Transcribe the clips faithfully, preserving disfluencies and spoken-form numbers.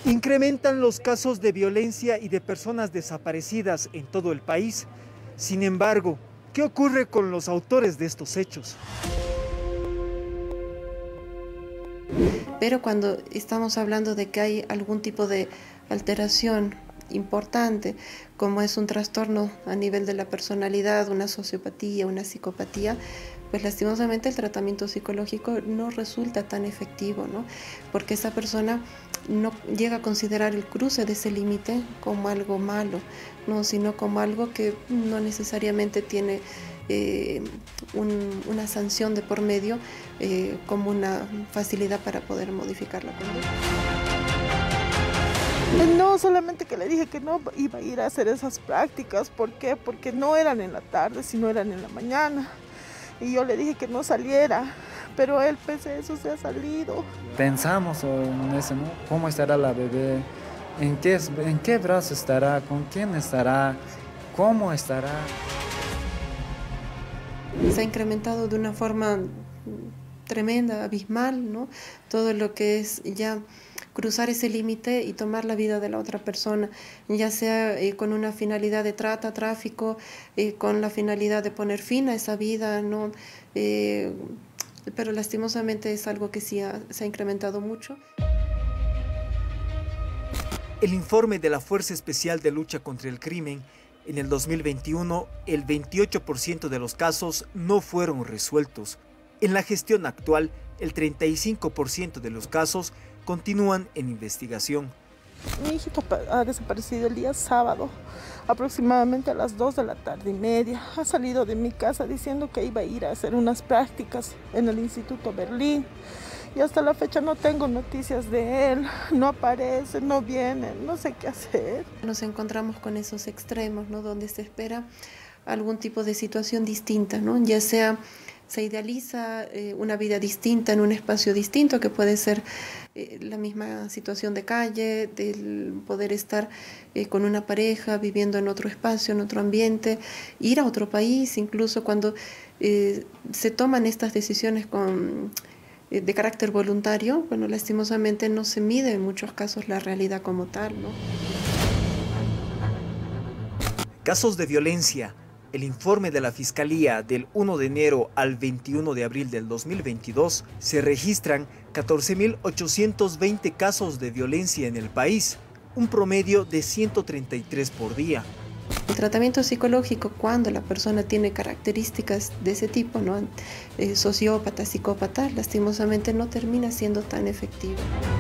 Incrementan los casos de violencia y de personas desaparecidas en todo el país. Sin embargo, ¿qué ocurre con los autores de estos hechos? Pero cuando estamos hablando de que hay algún tipo de alteración importante, como es un trastorno a nivel de la personalidad, una sociopatía, una psicopatía, pues lastimosamente el tratamiento psicológico no resulta tan efectivo, ¿no? Porque esa persona no llega a considerar el cruce de ese límite como algo malo, ¿no? Sino como algo que no necesariamente tiene eh, un, una sanción de por medio eh, como una facilidad para poder modificar la conducta. No, solamente que le dije que no iba a ir a hacer esas prácticas. ¿Por qué? Porque no eran en la tarde, sino eran en la mañana. Y yo le dije que no saliera, pero él, pese a eso, se ha salido. Pensamos en eso, ¿no? ¿Cómo estará la bebé? ¿En qué, en qué brazo estará? ¿Con quién estará? ¿Cómo estará? Se ha incrementado de una forma tremenda, abismal, ¿no? Todo lo que es ya cruzar ese límite y tomar la vida de la otra persona, ya sea eh, con una finalidad de trata, tráfico, eh, con la finalidad de poner fin a esa vida, ¿no? Eh, pero lastimosamente es algo que sí ha, se ha incrementado mucho. El informe de la Fuerza Especial de Lucha contra el Crimen, en el dos mil veintiuno, el veintiocho por ciento de los casos no fueron resueltos. En la gestión actual, el treinta y cinco por ciento de los casos continúan en investigación. Mi hijito ha desaparecido el día sábado, aproximadamente a las dos de la tarde y media. Ha salido de mi casa diciendo que iba a ir a hacer unas prácticas en el Instituto Berlín. Y hasta la fecha no tengo noticias de él, no aparece, no viene, no sé qué hacer. Nos encontramos con esos extremos, ¿no? Donde se espera algún tipo de situación distinta, ¿no? Ya sea se idealiza eh, una vida distinta en un espacio distinto, que puede ser eh, la misma situación de calle, del poder estar eh, con una pareja, viviendo en otro espacio, en otro ambiente, ir a otro país, incluso cuando eh, se toman estas decisiones con, eh, de carácter voluntario, bueno, lastimosamente no se mide en muchos casos la realidad como tal, ¿no? Casos de violencia. El informe de la Fiscalía del primero de enero al veintiuno de abril del dos mil veintidós se registran catorce mil ochocientos veinte casos de violencia en el país, un promedio de ciento treinta y tres por día. El tratamiento psicológico, cuando la persona tiene características de ese tipo, ¿no? Eh, sociópata, psicópata, lastimosamente no termina siendo tan efectivo.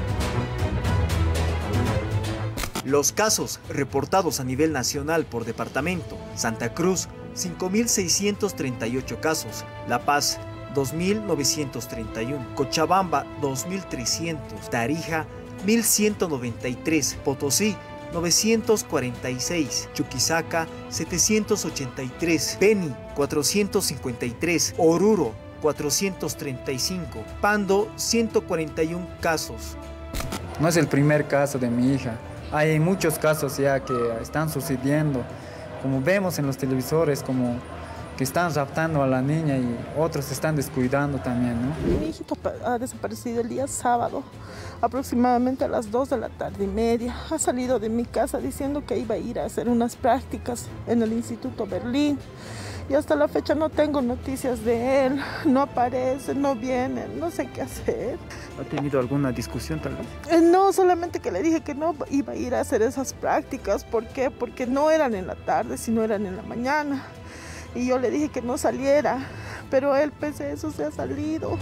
Los casos reportados a nivel nacional por departamento: Santa Cruz, cinco mil seiscientos treinta y ocho casos, La Paz, dos mil novecientos treinta y uno, Cochabamba, dos mil trescientos, Tarija, mil ciento noventa y tres, Potosí, novecientos cuarenta y seis, Chuquisaca, setecientos ochenta y tres, Beni, cuatrocientos cincuenta y tres, Oruro, cuatrocientos treinta y cinco, Pando, ciento cuarenta y uno casos. No es el primer caso de mi hija. Hay muchos casos ya que están sucediendo, como vemos en los televisores, como que están raptando a la niña y otros se están descuidando también, ¿no? Mi hijito ha desaparecido el día sábado, aproximadamente a las dos de la tarde y media. Ha salido de mi casa diciendo que iba a ir a hacer unas prácticas en el Instituto Berlín. Y hasta la fecha no tengo noticias de él, no aparece, no viene, no sé qué hacer. ¿Ha tenido alguna discusión tal vez? Eh, no, solamente que le dije que no iba a ir a hacer esas prácticas. ¿Por qué? Porque no eran en la tarde, sino eran en la mañana. Y yo le dije que no saliera, pero él, pese a eso, se ha salido.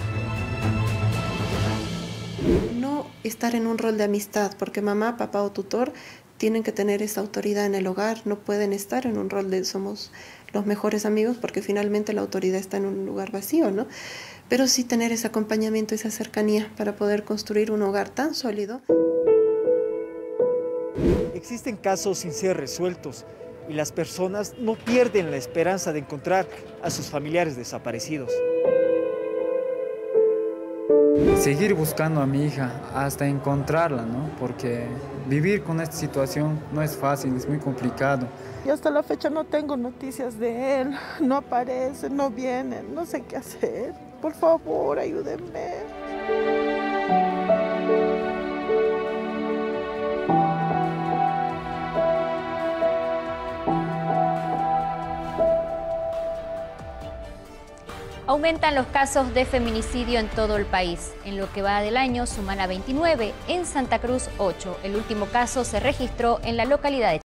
No estar en un rol de amistad, porque mamá, papá o tutor tienen que tener esa autoridad en el hogar, no pueden estar en un rol de somos los mejores amigos, porque finalmente la autoridad está en un lugar vacío, ¿no? Pero sí tener ese acompañamiento, esa cercanía para poder construir un hogar tan sólido. Existen casos sin ser resueltos y las personas no pierden la esperanza de encontrar a sus familiares desaparecidos. Seguir buscando a mi hija hasta encontrarla, ¿no? Porque vivir con esta situación no es fácil, es muy complicado. Y hasta la fecha no tengo noticias de él, no aparece, no viene, no sé qué hacer. Por favor, ayúdenme. Aumentan los casos de feminicidio en todo el país. En lo que va del año suman a veintinueve, en Santa Cruz ocho. El último caso se registró en la localidad de